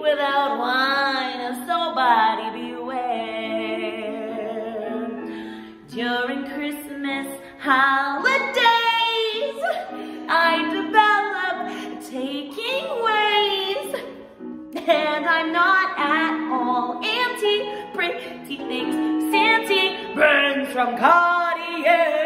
without wine, somebody beware. During Christmas holidays, I develop taking ways, and I'm not at all anti pretty things Santy brings from Cartier.